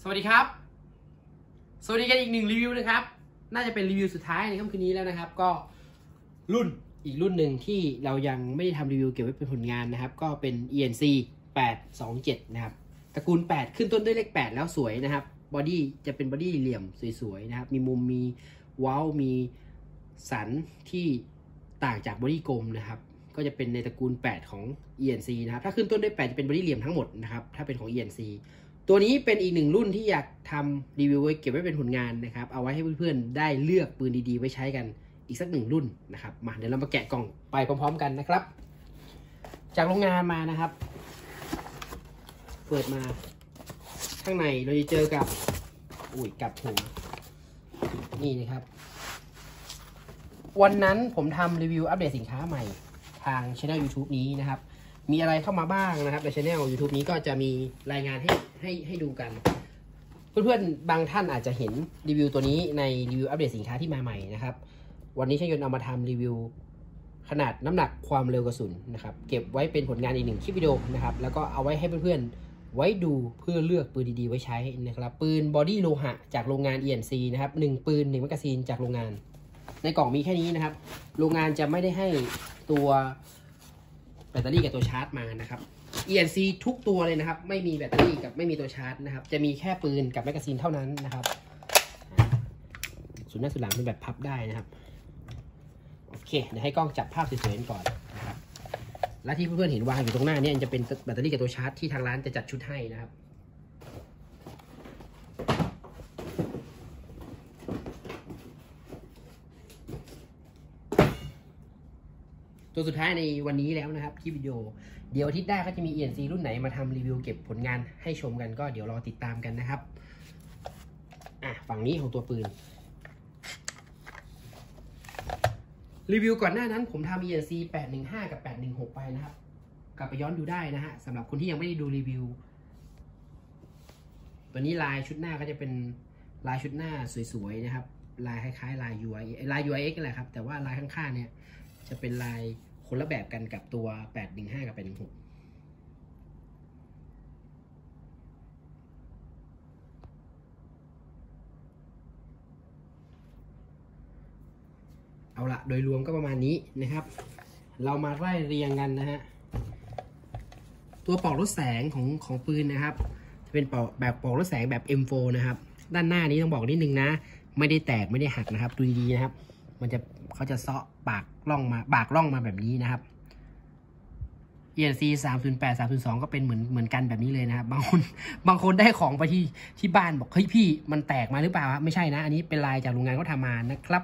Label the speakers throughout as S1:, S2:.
S1: สวัสดีครับสวัสดีกันอีกหนึ่งรีวิวนะครับน่าจะเป็นรีวิวสุดท้ายในค่ำคืนนี้แล้วนะครับก็รุ่นอีกรุ่นหนึ่งที่เรายังไม่ได้ทำรีวิวเก็บไว้เป็นผลงานนะครับก็เป็น ENC 827นะครับตระกูล8ขึ้นต้นด้วยเลข8แล้วสวยนะครับบอดี้จะเป็นบอดี้เหลี่ยมสวยๆนะครับมีมุมมีเว้ามีสันที่ต่างจากบอดี้กลมนะครับก็จะเป็นในตระกูล8ของ ENC นะครับถ้าขึ้นต้นด้วย8จะเป็นบอดี้เหลี่ยมทั้งหมดนะครับถ้าเป็นของ ENC ตัวนี้เป็นอีกหนึ่งรุ่นที่อยากทำรีวิวไว้เก็บไว้เป็นผลงานนะครับเอาไว้ให้เพื่อนๆได้เลือกปืนดีๆไว้ใช้กันอีกสักหนึ่งรุ่นนะครับมาเดี๋ยวเรามาแกะกล่องไปพร้อมๆกันนะครับจากโรงงานมานะครับเปิดมาข้างในเราจะเจอกับกับหัวนี่นะครับวันนั้นผมทำรีวิวอัปเดตสินค้าใหม่ทาง Channel YouTube นี้นะครับมีอะไรเข้ามาบ้างนะครับใน Channel YouTube นี้ก็จะมีรายงานให้ดูกันเพื่อนๆบางท่านอาจจะเห็นรีวิวตัวนี้ในรีวิวอัปเดตสินค้าที่มาใหม่นะครับวันนี้ช่างยนต์เอามาทำรีวิวขนาดน้ำหนักความเร็วกระสุนนะครับเก็บไว้เป็นผลงานอีกหนึ่งคลิปวิดีโอนะครับแล้วก็เอาไว้ให้เพื่อนๆไว้ดูเพื่อเลือกปืนดีๆไว้ใช้นะครับปืนบอดี้โลหะจากโรงงาน ENC นะครับ1ปืน1แมกกาซีนจากโรงงานในกล่องมีแค่นี้นะครับโรงงานจะไม่ได้ให้ตัวแบตเตอรี่กับตัวชาร์จมานะครับ ENC ทุกตัวเลยนะครับไม่มีแบตเตอรี่กับไม่มีตัวชาร์จนะครับจะมีแค่ปืนกับแมกกาซีนเท่านั้นนะครับส่วนหน้าส่วนหลังเป็นแบบพับได้นะครับโอเคเดี๋ยวให้กล้องจับภาพสวยๆก่อนนะครับและที่เพื่อนๆเห็นวางอยู่ตรงหน้านี้จะเป็นแบตเตอรี่กับตัวชาร์จที่ทางร้านจะจัดชุดให้นะครับตัวสุดท้ายในวันนี้แล้วนะครับคลิปวิดีโอเดี๋ยวอาทิตย์หน้าก็จะมี ENC รุ่นไหนมาทำรีวิวเก็บผลงานให้ชมกันก็เดี๋ยวรอติดตามกันนะครับฝั่งนี้ของตัวปืนรีวิวก่อนหน้านั้นผมทำ ENC 815กับ816ไปนะครับกลับไปย้อนดูได้นะฮะสำหรับคนที่ยังไม่ได้ดูรีวิวตัวนี้ลายชุดหน้าก็จะเป็นลายชุดหน้าสวยๆนะครับลายคล้ายๆลาย UIX นั่นแหละครับแต่ว่าลายข้างๆเนี่ยจะเป็นลายคนละแบบกันกับตัว815กับ816เอาละโดยรวมก็ประมาณนี้นะครับเรามาไล่เรียงกันนะฮะตัวปลอกลดแสงของปืนนะครับจะเป็นปลอกลดแสงแบบ M4 นะครับด้านหน้านี้ต้องบอกนิดนึงนะไม่ได้แตกไม่ได้หักนะครับดูดีๆนะครับเขาจะเซาะบากล่องมาแบบนี้นะครับ ENC 308 302ก็เป็นเหมือนกันแบบนี้เลยนะครับบางคนได้ของไปที่บ้านบอกเฮ้ยพี่มันแตกมาหรือเปล่าไม่ใช่นะอันนี้เป็นลายจากโรงงานเขาทำมานะครับ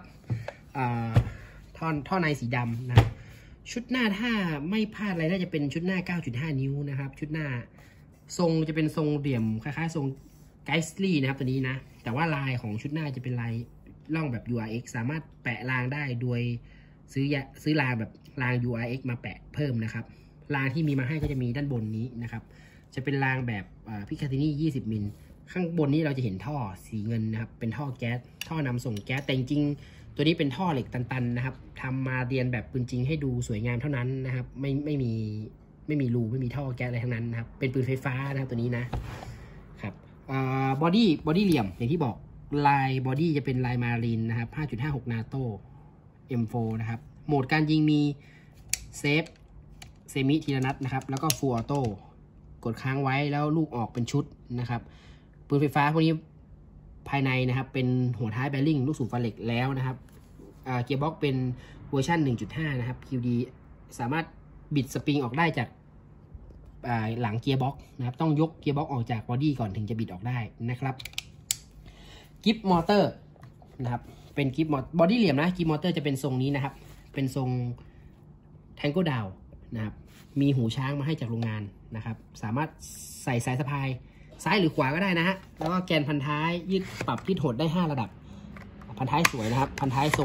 S1: ท่อในสีดำนะชุดหน้าถ้าไม่พลาดอะไรน่าจะเป็นชุดหน้า 9.5 นิ้วนะครับชุดหน้าทรงจะเป็นทรงเหลี่ยมคล้ายๆทรงไกส์ลี่นะครับตัวนี้นะแต่ว่าลายของชุดหน้าจะเป็นลายร่องแบบ URX สามารถแปะรางได้โดยซื้อรางแบบราง URX มาแปะเพิ่มนะครับรางที่มีมาให้ก็จะมีด้านบนนี้นะครับจะเป็นรางแบบพิคาตินี่20 มิลข้างบนนี้เราจะเห็นท่อสีเงินนะครับเป็นท่อแก๊สท่อนำส่งแก๊สแต่จริงๆตัวนี้เป็นท่อเหล็กตันๆนะครับทำมาเรียนแบบปืนจริงให้ดูสวยงามเท่านั้นนะครับไม่มีรูไม่มีท่อแก๊สอะไรทั้งนั้นนะครับเป็นปืนไฟฟ้านะครับตัวนี้นะครับบอดี้เหลี่ยมอย่างที่บอกลายบอดี้จะเป็นลายมารีนนะครับ 5.56 นาโต้ M4 นะครับโหมดการยิงมีเซฟเซมิทีละนัดนะครับแล้วก็ฟูลออโต้กดค้างไว้แล้วลูกออกเป็นชุดนะครับปืนไฟฟ้าพวกนี้ภายในนะครับเป็นหัวท้ายแบริ่งลูกสูบฟันเหล็กแล้วนะครับเกียร์บ็อกเป็นเวอร์ชัน 1.5 นะครับ QD สามารถบิดสปริงออกได้จากหลังเกียร์บ็อกนะครับต้องยกเกียร์บ็อกออกจากบอดี้ก่อนถึงจะบิดออกได้นะครับกิฟต์มอเตอร์นะครับเป็นกิฟต์บอดี้เหลี่ยมนะกิฟต์มอเตอร์จะเป็นทรงนี้นะครับเป็นทรงแทงโก้ดาวนะครับมีหูช้างมาให้จากโรงงานนะครับสามารถใส่สายสะพายซ้ายหรือขวาก็ได้นะฮะแล้วก็แกนพันท้ายปรับยืดหดได้5 ระดับพันท้ายสวยนะครับพันท้ายทรง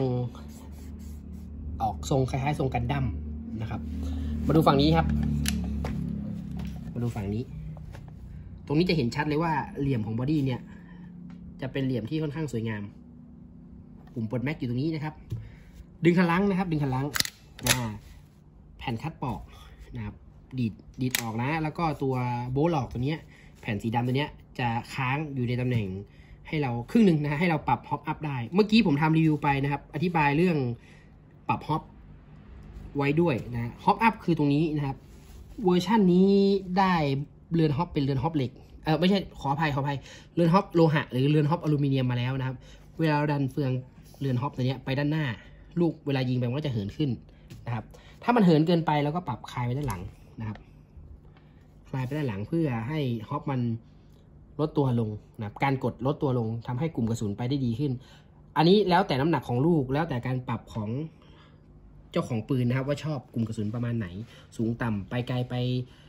S1: คล้ายๆทรงกันดั้มนะครับมาดูฝั่งนี้ครับมาดูฝั่งนี้ตรงนี้จะเห็นชัดเลยว่าเหลี่ยมของบอดี้เนี่ยจะเป็นเหลี่ยมที่ค่อนข้างสวยงามปุ่มปลดแม็กอยู่ตรงนี้นะครับดึงคันลังนะครับดึงคันลังแผ่นคัดปอกนะครับดีดออกนะแล้วก็ตัวโบว์หลอกตัวนี้แผ่นสีดำตัวนี้จะค้างอยู่ในตำแหน่งให้เราครึ่งหนึ่งนะฮะให้เราปรับฮอปอัพได้เมื่อกี้ผมทำรีวิวไปนะครับอธิบายเรื่องปรับฮอปไว้ด้วยนะฮอปอัพคือตรงนี้นะครับเวอร์ชันนี้ได้เรือนฮอปเป็นเรือนฮอปเหล็กไม่ใช่ขออภัยเรือนฮอปโลหะหรือเรือนฮอปอลูมิเนียมมาแล้วนะครับเวลาเราดันเฟืองเรือนฮอปตัวนี้ไปด้านหน้าลูกเวลายิงไปมันก็จะเหินขึ้นนะครับถ้ามันเหินเกินไปเราก็ปรับคลายไปด้านหลังนะครับคลายไปด้านหลังเพื่อให้ฮอปมันลดตัวลงนะครับการกดลดตัวลงทำให้กลุ่มกระสุนไปได้ดีขึ้นอันนี้แล้วแต่น้ำหนักของลูกแล้วแต่การปรับของเจ้าของปืนนะครับว่าชอบกลุ่มกระสุนประมาณไหนสูงต่ำไปไกลไป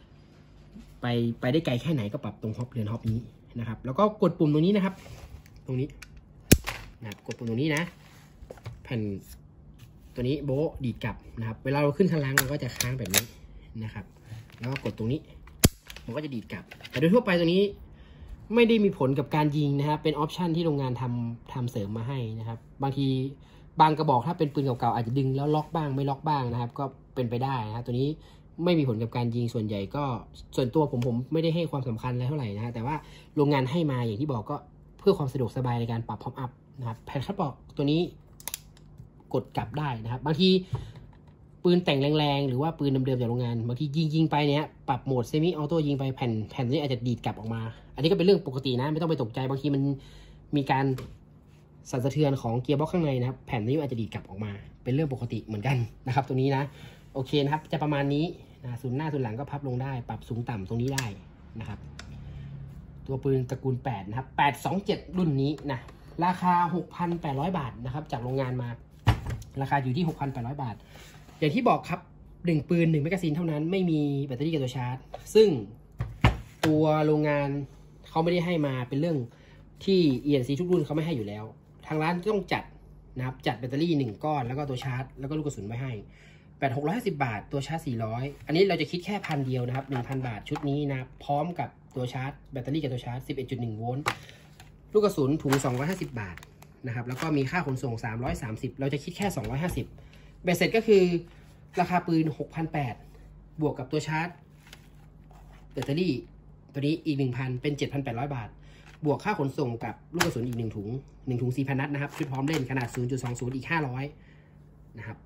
S1: ได้ไกลแค่ไหนก็ปรับตรงฮอปเรือนฮอปนี้นะครับแล้วก็กดปุ่มตรงนี้นะครับตรงนี้นะครับกดปุ่มตรงนี้นะแผ่นตัวนี้โบะดีดกลับนะครับเวลาเราขึ้นข้างล่างเราก็จะค้างแบบนี้นะครับแล้วก็กดตรงนี้มันก็จะดีดกลับแต่โดยทั่วไปตัวนี้ไม่ได้มีผลกับการยิงนะครับเป็นออปชันที่โรงงานทำเสริมมาให้นะครับบางทีบางกระบอกถ้าเป็นปืนเก่าๆอาจจะดึงแล้วล็อกบ้างไม่ล็อกบ้างนะครับก็เป็นไปได้นะครับตัวนี้ไม่มีผลกับการยิงส่วนใหญ่ก็ส่วนตัวผมไม่ได้ให้ความสำคัญอะไรเท่าไหร่นะฮะแต่ว่าโรงงานให้มาอย่างที่บอกก็เพื่อความสะดวกสบายในการปรับพอปอัพนะครับแผ่นคัดบอกตัวนี้กดกลับได้นะครับบางทีปืนแต่งแรงๆหรือว่าปืนเดิมๆจากโรงงานบางทียิงไปเนี้ยปรับโหมดเซมิออโต้ยิงไปแผ่นนี้อาจจะดีดกลับออกมาอันนี้ก็เป็นเรื่องปกตินะไม่ต้องไปตกใจบางทีมันมีการสั่นสะเทือนของเกียร์บ็อกข้างในนะครับแผ่นนี้อาจจะดีดกลับออกมาเป็นเรื่องปกติเหมือนกันนะครับตัวนี้นะโอเคนะครับจะประมาณนี้นะศูนย์หน้าศูนย์หลังก็พับลงได้ปรับสูงต่ำตรงนี้ได้นะครับตัวปืนตระกูล8นะครับ827รุ่นนี้นะราคา 6,800 บาทนะครับจากโรงงานมาราคาอยู่ที่ 6,800 บาทอย่างที่บอกครับ1ปืน1แมกกาซีนเท่านั้นไม่มีแบตเตอรี่กับตัวชาร์จซึ่งตัวโรงงานเขาไม่ได้ให้มาเป็นเรื่องที่ ENC ทุกรุ่นเขาไม่ให้อยู่แล้วทางร้านต้องจัดนะครับจัดแบตเตอรี่1ก้อนแล้วก็ตัวชาร์จแล้วก็ลูกกระสุนไว้ให้650 บาทตัวชาร์จ400อันนี้เราจะคิดแค่1,000เดียวนะครับ 1,000 บาทชุดนี้นะพร้อมกับตัวชาร์จแบตเตอรี่กับตัวชาร์จ 11.1 โวลต์ลูกกระสุนถุง250 บาทนะครับแล้วก็มีค่าขนส่ง330เราจะคิดแค่250เบ็ดเสร็จก็คือราคาปืน 6,800 บวกกับตัวชาร์จแบตเตอรี่ตัวนี้อีก 1,000 เป็น 7,800 บาทบวกค่าขนส่งกับลูกกระสุนอีก1ถุง4,000 นัดนะครับชุดพร้อมเล่นขนาด 0.20 อีก500นะครับ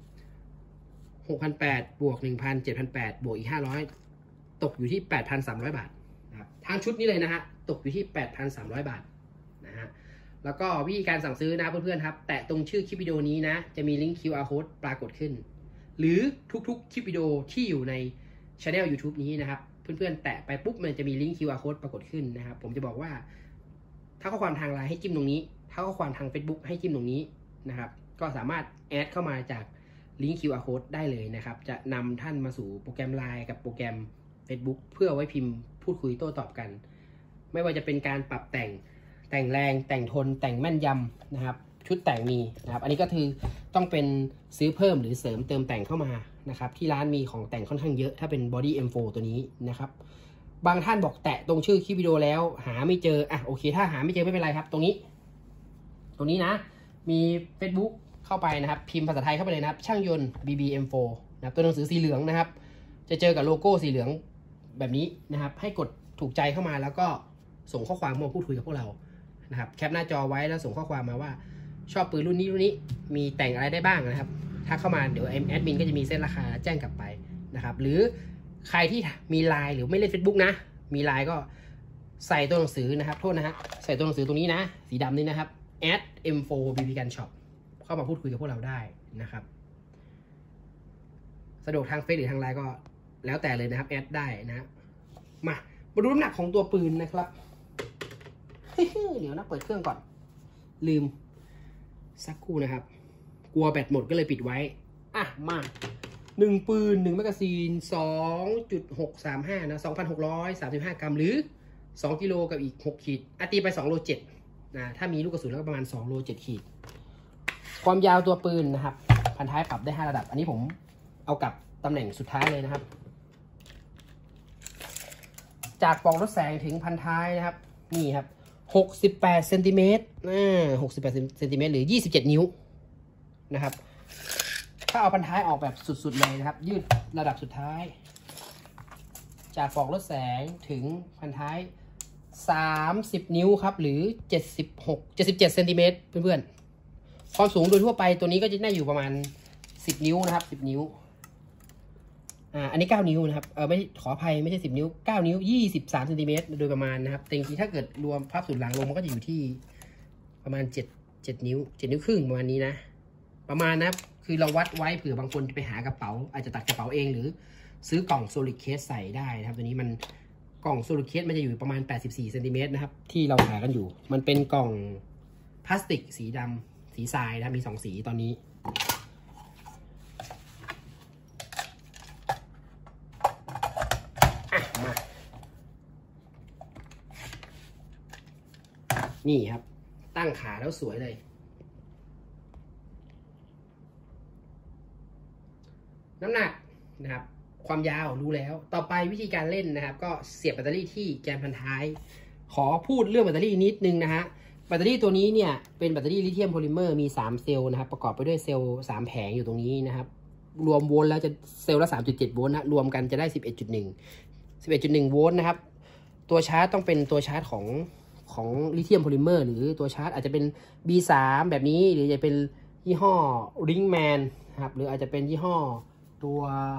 S1: 6,800 บวก 1,000 7,800 บวกอีก500ตกอยู่ที่ 8,300 บาทนะครับทางชุดนี้เลยนะฮะตกอยู่ที่ 8,300 บาทนะฮะแล้วก็วิธีการสั่งซื้อนะเพื่อนๆครับแตะตรงชื่อคลิปวิดีโอนี้นะจะมีลิงก์ QR code ปรากฏขึ้นหรือทุกๆคลิปวิดีโอที่อยู่ใน channel YouTube นี้นะครับเพื่อนๆแตะไปปุ๊บมันจะมีลิงก์ QR code ปรากฏขึ้นนะครับผมจะบอกว่าถ้าข้อความทางไลน์ให้จิ้มตรงนี้ถ้าข้อความทาง Facebook ให้จิ้มตรงนี้นะครับก็สามารถแอดเข้ามาจากลิงก์ QR code ได้เลยนะครับจะนำท่านมาสู่โปรแกรม LINE กับโปรแกรม Facebook เพื่อไว้พิมพ์พูดคุยโต้ตอบกันไม่ว่าจะเป็นการปรับแต่งแรงแต่งทนแต่งแม่นยำนะครับชุดแต่งมีนะครับอันนี้ก็คือต้องเป็นซื้อเพิ่มหรือเสริมเติมแต่งเข้ามานะครับที่ร้านมีของแต่งค่อนข้างเยอะถ้าเป็น Body M4 ตัวนี้นะครับบางท่านบอกแตะตรงชื่อคลิปวิดีโอแล้วหาไม่เจอโอเคถ้าหาไม่เจอไม่เป็นไรครับตรงนี้นะมี Facebookเข้าไปนะครับพิมพ์ภาษาไทยเข้าไปเลยนะครับช่างยนต์ BBM4 นะครับตัวหนังสือสีเหลืองนะครับจะเจอกับโลโก้สีเหลืองแบบนี้นะครับให้กดถูกใจเข้ามาแล้วก็ส่งข้อความมาพูดคุยกับพวกเรานะครับแคปหน้าจอไว้แล้วส่งข้อความมาว่าชอบปืนรุ่นนี้มีแต่งอะไรได้บ้างนะครับถ้าเข้ามาเดี๋ยวแอดมินก็จะมีเส้นราคาแจ้งกลับไปนะครับหรือใครที่มีไลน์หรือไม่เล่น Facebook นะมีไลน์ก็ใส่ตัวหนังสือนะครับโทษนะฮะใส่ตัวหนังสือตรงนี้นะสีดำนี่นะครับ @M4 BB Gun Shopเข้ามาพูดคุยกับพวกเราได้นะครับสะดวกทางเฟซหรือทางไลน์ก็แล้วแต่เลยนะครับแอดได้นะมาดูน้ำหนักของตัวปืนนะครับเดี๋ยวนะเปิดเครื่องก่อนลืมสักครู่นะครับกลัวแบตหมดก็เลยปิดไว้มา1ปืน1แมกกาซีน 2.635 นะ 2,635 กรัมหรือ2กิโลกับอีก6ขีดตีไป2โล7นะถ้ามีลูกกระสุนแล้วก็ประมาณ2โล7ขีดความยาวตัวปืนนะครับพันท้ายปรับได้5ระดับอันนี้ผมเอากับตำแหน่งสุดท้ายเลยนะครับจากปล่องลดแสงถึงพันท้ายนะครับนี่ครับ68เซนติเมตร68เซนติเมตรหรือ27นิ้วนะครับถ้าเอาพันท้ายออกแบบสุดๆเลยนะครับยืดระดับสุดท้ายจากปล่องลดแสงถึงพันท้าย 30 นิ้วครับหรือ77เซนติเมตรเพื่อนๆความสูงโดยทั่วไปตัวนี้ก็จะได้อยู่ประมาณ10 นิ้วนะครับ10 นิ้วอันนี้9 นิ้วนะครับไม่ขออภัยไม่ใช่10 นิ้ว9 นิ้ว23เซนติเมตรโดยประมาณนะครับแต่จริงๆถ้าเกิดรวมพับศูนย์หลังลงมันก็จะอยู่ที่ประมาณ7 นิ้ว7 นิ้วครึ่งประมาณนี้นะประมาณนะครับคือเราวัดไว้เผื่อบางคนจะไปหากระเป๋าอาจจะตัดกระเป๋าเองหรือซื้อกล่องโซลิดเคสใส่ได้นะครับตัวนี้มันกล่องโซลิดเคสมันจะอยู่ประมาณ84เซนติเมตรนะครับที่เราขายกันอยู่มันเป็นกล่องพลาสติกสีดำสีทรายนะมี2 สีตอนนี้มานี่ครับตั้งขาแล้วสวยเลยน้ำหนักนะครับความยาวรู้แล้วต่อไปวิธีการเล่นนะครับก็เสียบแบตเตอรี่ที่แกนพันท้ายขอพูดเรื่องแบตเตอรี่นิดนึงนะฮะแบตเตอรี่ตัวนี้เนี่ยเป็นแบตเตอรี่ลิเธียมโพลิเมอร์มี3 เซลล์นะครับประกอบไปด้วยเซลล์3 แผงอยู่ตรงนี้นะครับรวมโวลต์แล้วจะเซลล์ละ 3.7 โวลต์นะรวมกันจะได้ 11.1 โวลต์นะครับตัวชาร์จต้องเป็นตัวชาร์จของลิเธียมโพลิเมอร์หรือตัวชาร์จอาจจะเป็น B3 แบบนี้หรือจะเป็นยี่ห้อ Ringman นะครับหรืออาจจะเป็นยี่ห้อตัว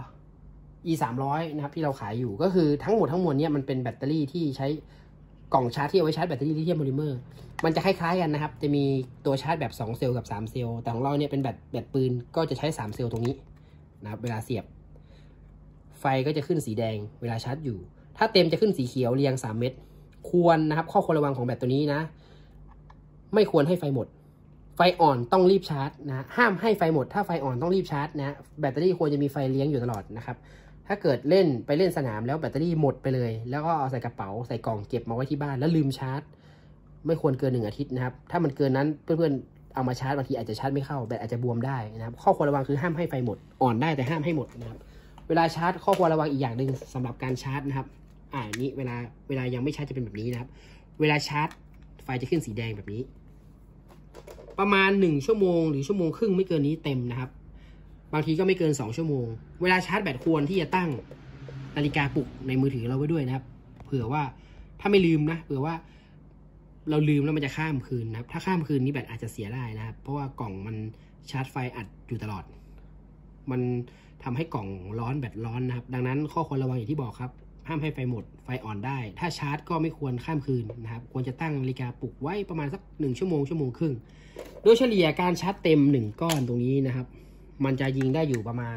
S1: E300 นะครับที่เราขายอยู่ก็คือทั้งหมดเนี่ยมันเป็นแบตเตอรี่ที่ใช้กล่องชาร์จที่เอาไว้ชาร์จแบตเตอรี่ลิเธียมโพลิเมอร์มันจะคล้ายๆกันนะครับจะมีตัวชาร์จแบบ2 เซลล์กับ3 เซลล์แต่ของเราเนี่ยเป็นแบตปืนก็จะใช้3 เซลล์ตรงนี้นะครับเวลาเสียบไฟก็จะขึ้นสีแดงเวลาชาร์จอยู่ถ้าเต็มจะขึ้นสีเขียวเรียง3 เม็ดควรนะครับข้อควรระวังของแบตตัวนี้นะไม่ควรให้ไฟหมดไฟอ่อนต้องรีบชาร์จนะห้ามให้ไฟหมดถ้าไฟอ่อนต้องรีบชาร์จนะแบตเตอรี่ควรจะมีไฟเลี้ยงอยู่ตลอดนะครับถ้าเกิดไปเล่นสนามแล้วแบตเตอรี่หมดไปเลยแล้วก็เอาใส่กระเป๋าใส่กล่องเก็บมาไว้ที่บ้านแล้วลืมชาร์จไม่ควรเกิน1 อาทิตย์นะครับถ้ามันเกินนั้นเพื่อนๆเอามาชาร์จบางทีอาจจะชาร์จไม่เข้าแบตอาจจะบวมได้นะครับข้อควรระวังคือห้ามให้ไฟหมดอ่อนได้แต่ห้ามให้หมดนะครับเวลาชาร์จข้อควรระวังอีกอย่างหนึ่งสำหรับการชาร์จนะครับนี้เวลายังไม่ชาร์จจะเป็นแบบนี้นะครับเวลาชาร์จไฟจะขึ้นสีแดงแบบนี้ประมาณ1 ชั่วโมงหรือ1.5 ชั่วโมงไม่เกินนี้เต็มนะครับบางทีก็ไม่เกิน2 ชั่วโมงเวลาชาร์จแบตควรที่จะตั้งนาฬิกาปลุกในมือถือเราไว้ด้วยนะครับเผื่อว่าถ้าไม่ลืมนะเผื่อว่าเราลืมแล้วมันจะข้ามคืนนะครับถ้าข้ามคืนนี้แบตอาจจะเสียได้นะครับเพราะว่ากล่องมันชาร์จไฟอัดอยู่ตลอดมันทำให้กล่องร้อนแบตร้อนนะครับดังนั้นข้อควรระวังอย่างที่บอกครับห้ามให้ไฟหมดไฟอ่อนได้ถ้าชาร์จก็ไม่ควรข้ามคืนนะครับควรจะตั้งนาฬิกาปลุกไว้ประมาณสัก1 ชั่วโมง 1.5 ชั่วโมงโดยเฉลี่ยการชาร์จเต็ม1 ก้อนตรงนี้นะครับมันจะยิงได้อยู่ประมาณ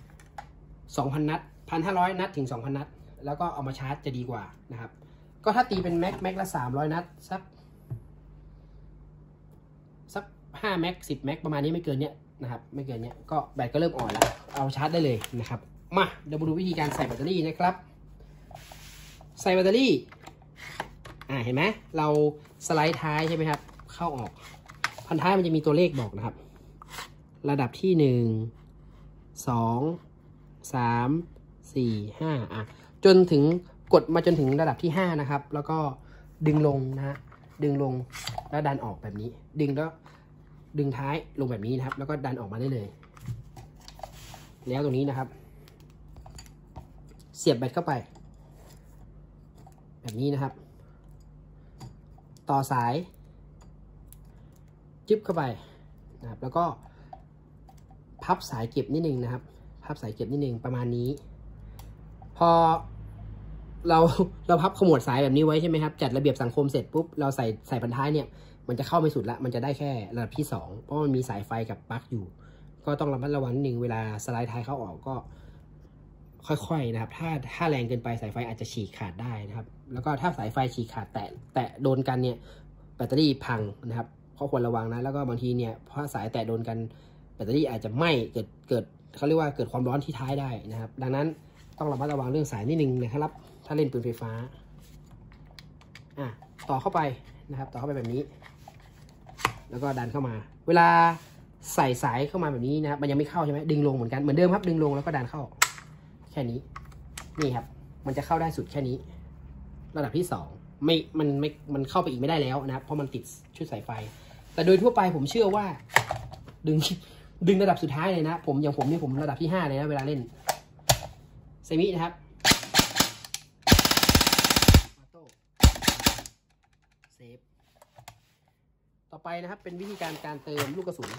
S1: 2,000 นัด 1,500 นัดถึง 2,000 นัดแล้วก็เอามาชาร์จจะดีกว่านะครับก็ถ้าตีเป็นแม็กละ300 นัดสัก5 แม็ก10 แม็กประมาณนี้ไม่เกินเนี้ยนะครับไม่เกินเนี้ยก็แบตก็เริ่มอ่อนแล้วเอาชาร์จได้เลยนะครับมาเดี๋ยวมาดูวิธีการใส่แบตเตอรี่นะครับใส่แบตเตอรี่เห็นไหมเราสไลด์ท้ายใช่ไหมครับเข้าออกพันท้ายมันจะมีตัวเลขบอกนะครับระดับที่1 2 3 4 5จนถึงกดมาจนถึงระดับที่5นะครับแล้วก็ดึงลงนะฮะดึงลงแล้วดันออกแบบนี้ดึงท้ายลงแบบนี้นะครับแล้วก็ดันออกมาได้เลยแล้วตรงนี้นะครับเสียบแบตเข้าไปแบบนี้นะครับต่อสายจึ๊บเข้าไปนะครับแล้วก็พับสายเก็บนิดนึงนะครับพับสายเก็บนิดนึงประมาณนี้พอเราพับขมวดสายแบบนี้ไว้ใช่ไหมครับจัดระเบียบสังคมเสร็จปุ๊บเราใส่พันท้ายเนี่ยมันจะเข้าไม่สุดละมันจะได้แค่ระดับที่2เพราะมันมีสายไฟกับปลั๊กอยู่ก็ต้องระมัดระวังนิดนึงเวลาสไลด์ท้ายเข้าออกก็ค่อยๆนะครับถ้าแรงเกินไปสายไฟอาจจะฉีกขาดได้นะครับแล้วก็ถ้าสายไฟฉีกขาดแตะโดนกันเนี่ยแบตเตอรี่พังนะครับข้อควรระวังนะแล้วก็บางทีเนี่ยเพราะสายแตะโดนกันแบตเตอรี่อาจจะไหม้เกิดเขาเรียกว่าเกิดความร้อนที่ท้ายได้นะครับดังนั้นต้องระมัดระวังเรื่องสายนิดนึงนะครับถ้าเล่นปืนไฟฟ้าต่อเข้าไปนะครับต่อเข้าไปแบบนี้แล้วก็ดันเข้ามาเวลาใส่สายเข้ามาแบบนี้นะครับมันยังไม่เข้าใช่ไหมดึงลงเหมือนกันเหมือนเดิมครับดึงลงแล้วก็ดันเข้าแค่นี้นี่ครับมันจะเข้าได้สุดแค่นี้ระดับที่2มันเข้าไปอีกไม่ได้แล้วนะครับเพราะมันติดชุดสายไฟแต่โดยทั่วไปผมเชื่อว่าดึงระดับสุดท้ายเลยนะผมระดับที่5เลยนะเวลาเล่นเซมินะครับต่อไปนะครับเป็นวิธีการเติมลูกกระสุน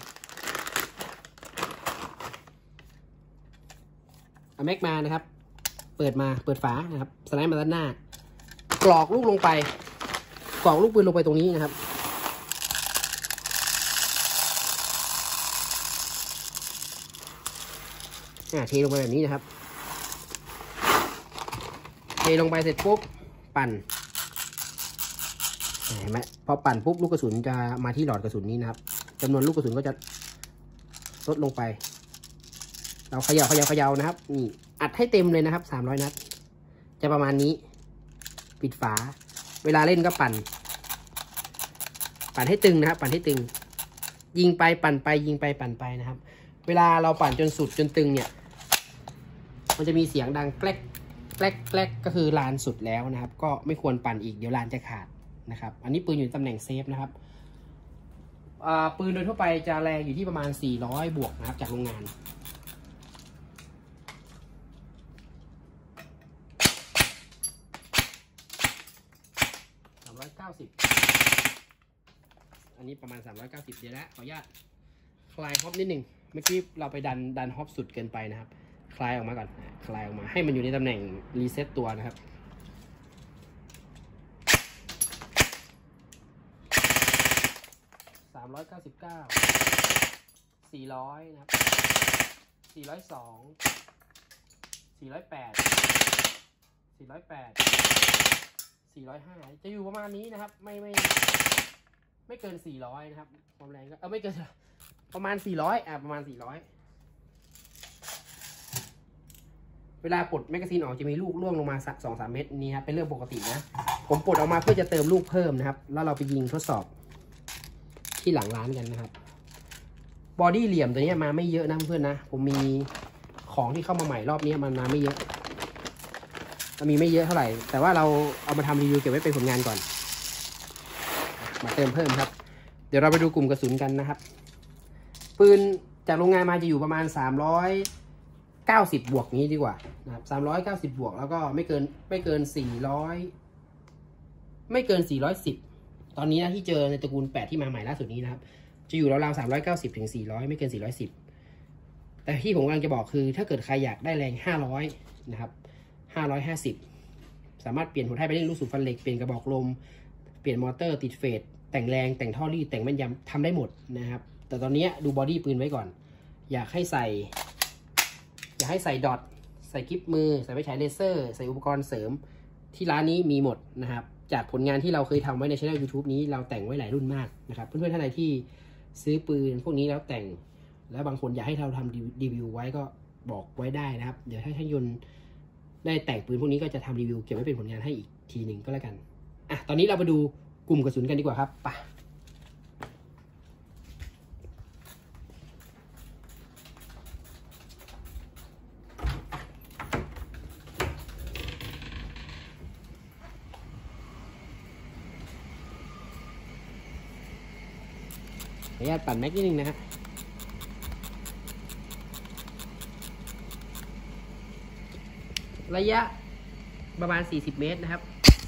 S1: เอาแม็กมานะครับเปิดฝานะครับสไลด์มาด้านหน้ากรอกลูกลงไปกรอกลูกปืนลงไปตรงนี้นะครับเทลงไปแบบนี้นะครับเทลงไปเสร็จปุ๊บปั่นเห็นไหมพอปั่นปุ๊บลูกกระสุนจะมาที่หลอดกระสุนนี้นะครับจำนวนลูกกระสุนก็จะลดลงไปเราเขย่านะครับนี่อัดให้เต็มเลยนะครับ300 นัดจะประมาณนี้ปิดฝาเวลาเล่นก็ปั่นให้ตึงนะครับปั่นให้ตึงยิงไปปั่นไปยิงไปปั่นไปนะครับเวลาเราปั่นจนสุดจนตึงเนี่ยมันจะมีเสียงดังแกลกแกลกแกลกก็คือลานสุดแล้วนะครับก็ไม่ควรปั่นอีกเดี๋ยวลานจะขาดนะครับอันนี้ปืนอยู่ในตำแหน่งเซฟนะครับปืนโดยทั่วไปจะแรงอยู่ที่ประมาณ400 บวกนะครับจากโรงงาน390อันนี้ประมาณ390เดี๋ยวนะขออนุญาตคลายฮอปนิดหนึ่งเมื่อกี้เราไปดันฮอปสุดเกินไปนะครับคลายออกมาก่อนคลายออกมาให้มันอยู่ในตำแหน่งรีเซ็ตตัวนะครับ399 400นะครับ402 408 405จะอยู่ประมาณนี้นะครับไม่เกิน400นะครับความแรงก็ไม่เกินประมาณ400ประมาณ400เวลาปลดแมกกาซีนออกจะมีลูกร่วงลงมาสัก 2-3 เม็ดนี่ครับเป็นเรื่องปกตินะผมปลดออกมาเพื่อจะเติมลูกเพิ่มนะครับแล้วเราไปยิงทดสอบที่หลังร้านกันนะครับบอดี้เหลี่ยมตัวนี้มาไม่เยอะนะเพื่อนนะผมมีของที่เข้ามาใหม่รอบนี้มันมาไม่เยอะมีไม่เยอะเท่าไหร่แต่ว่าเราเอามาทำรีวิวเก็บไว้เป็นผลงานก่อนมาเติมเพิ่มครับเดี๋ยวเราไปดูกลุ่มกระสุนกันนะครับปืนจากโรงงานมาจะอยู่ประมาณ390 บวกนี้ดีกว่านะครับ390 บวกแล้วก็ไม่เกิน410ตอนนี้นะที่เจอในตระกูล8ที่มาใหม่ล่าสุดนี้นะครับจะอยู่ราวๆ390 ถึง 400ไม่เกิน410แต่ที่ผมกำลังจะบอกคือถ้าเกิดใครอยากได้แรง500นะครับ550สามารถเปลี่ยนหัวท้ายไปเล่นลูกสูบฟันเหล็กเปลี่ยนกระบอกลมเปลี่ยนมอเตอร์ติดเฟสแต่งแรงแต่งท่อรีดแต่งแม่นยำทำได้หมดนะครับแต่ตอนนี้ดูบอดี้ปืนไว้ก่อนอยากให้ใส่ดอทใส่กิ๊บมือใส่ไฟฉายเลเซอร์ใส่อุปกรณ์เสริมที่ร้านนี้มีหมดนะครับจากผลงานที่เราเคยทำไว้ในช่อง YouTube นี้เราแต่งไว้หลายรุ่นมากนะครับเพื่อนๆท่านใดที่ซื้อปืนพวกนี้แล้วแต่งแล้วบางคนอยากให้เราทำรีวิวไว้ก็บอกไว้ได้นะครับเดี๋ยวถ้าช่างยนต์ได้แต่งปืนพวกนี้ก็จะทำรีวิวเก็บไว้เป็นผลงานให้อีกทีหนึ่งก็แล้วกันตอนนี้เรามาดูกลุ่มกระสุนกันดีกว่าครับไปขออนุญาตปั่นแม็กนิดนึงนะฮะระยะประมาณ40 เมตรนะครับ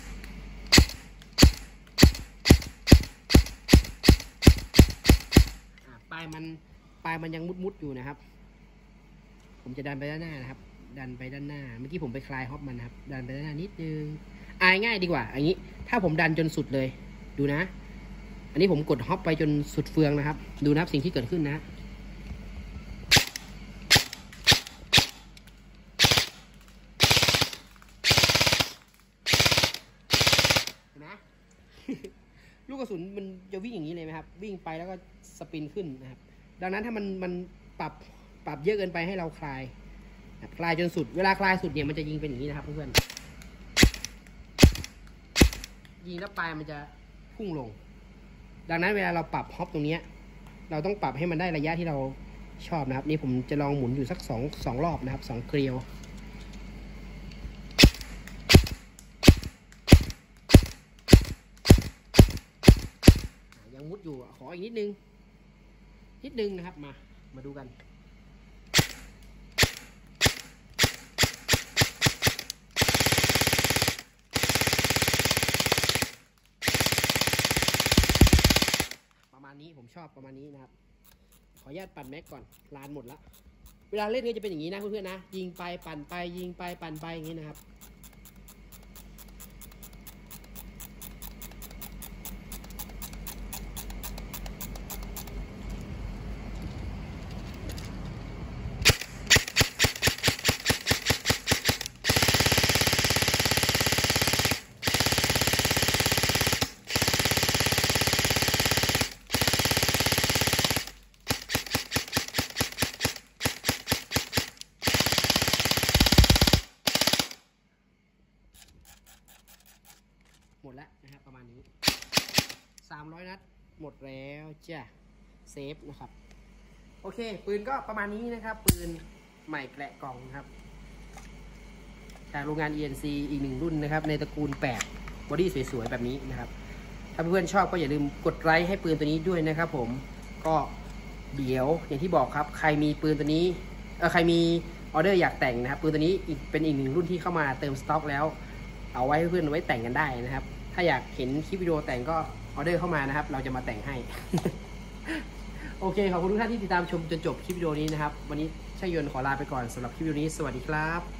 S1: ปลายมันยังมุดอยู่นะครับผมจะดันไปด้านหน้านะครับดันไปด้านหน้าเมื่อกี้ผมไปคลายฮอปมันนะครับดันไปด้านหน้านิดนึงง่ายดีกว่าอย่างนี้ถ้าผมดันจนสุดเลยดูนะอันนี้ผมกดฮอปไปจนสุดเฟืองนะครับดูนะครับสิ่งที่เกิดขึ้นนะเห็นไหม ลูกกระสุนมันจะวิ่งอย่างนี้เลยไหมครับวิ่งไปแล้วก็สปินขึ้นนะครับดังนั้นถ้ามันปรับเยอะเกินไปให้เราคลายจนสุดเวลาคลายสุดเนี่ยมันจะยิงเป็นอย่างนี้นะครับเพื่อนยิงแล้วปลายมันจะพุ่งลงดังนั้นเวลาเราปรับฮอปตรงนี้เราต้องปรับให้มันได้ระยะที่เราชอบนะครับนี่ผมจะลองหมุนอยู่สัก2 รอบนะครับ2 เกลียวยังมุดอยู่ขออีกนิดนึงนะครับมาดูกันชอบประมาณนี้นะครับขออนุญาตปั่นแม็กก่อนลานหมดละเวลาเล่นก็จะเป็นอย่างนี้นะเพื่อนๆนะยิงไปปั่นไปยิงไปปั่นไปอย่างนี้นะครับหมดแล้วนะครับประมาณนี้300 นัดหมดแล้วจ้ะเซฟนะครับโอเคปืนก็ประมาณนี้นะครับปืนใหม่แกะกล่องนะครับจากโรงงาน ENC อีก1รุ่นนะครับในตระกูล8บอดี้สวยๆแบบนี้นะครับถ้าเพื่อนๆชอบก็อย่าลืมกดไลค์ให้ปืนตัวนี้ด้วยนะครับผมก็เดี๋ยวอย่างที่บอกครับใครมีปืนตัวนี้ใครมีออเดอร์อยากแต่งนะครับปืนตัวนี้เป็นอีก1รุ่นที่เข้ามาเติมสต็อกแล้วเอาไว้ให้เพื่อนไว้แต่งกันได้นะครับถ้าอยากเห็นคลิปวิดีโอแต่งก็ออเดอร์เข้ามานะครับเราจะมาแต่งให้ โอเคขอบคุณทุกท่านที่ติดตามชมจนจบคลิปวิดีโอนี้นะครับวันนี้ช่างยนต์ขอลาไปก่อนสำหรับคลิปวิดีโอนี้สวัสดีครับ